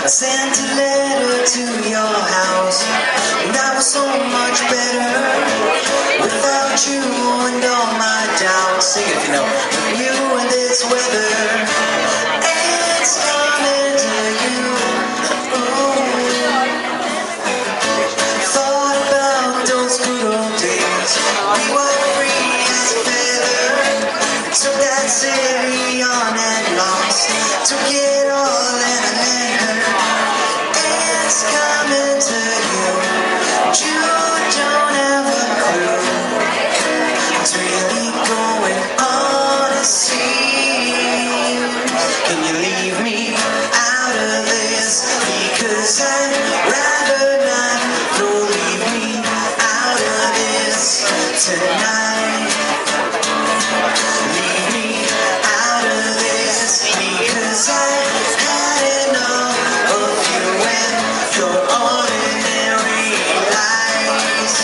I sent a letter to your house, and I was so much better without you and all my doubts. Sing it if you know. With you and this weather, it's coming to you. Ooh. Thought about those good old days. We were free as a feather. Took that city on and lost. Took it all in a letter. It's coming to you. You don't have a clue. It's really going on, it seems. Can you leave me out of this? Because I'd rather not. No, leave me out of this tonight. Leave me out of this, because I've had enough of you and your ordinary lies.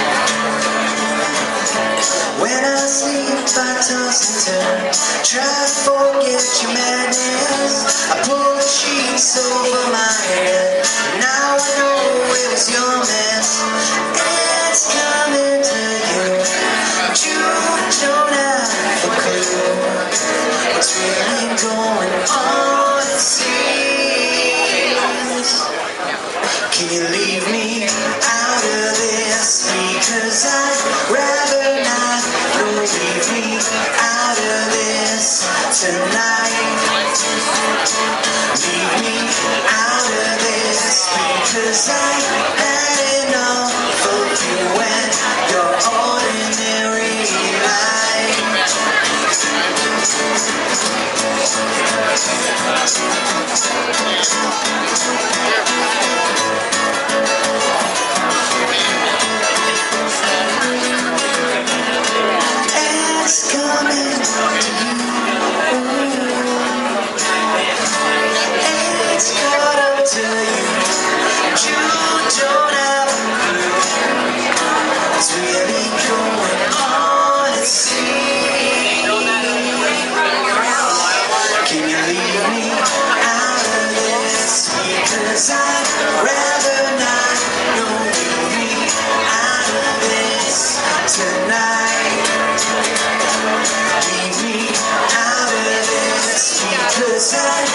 When I sleep, I toss and turn, try to forget your madness. I pull the sheets over my head, now I know it was your mess. It's coming to you, but you don't have a clue. What's really going on, it seems. Can you leave me out of this? Because I'd rather not. No, leave me out of this tonight. Leave me out of this, because I've had enough of you and your ordinary life. It's coming to you. It's caught up to you. You don't have a clue. It's really going on, it seems. Can you leave me out of this? Because I'd rather not. No, leave me out of this tonight. Leave me out of this, because I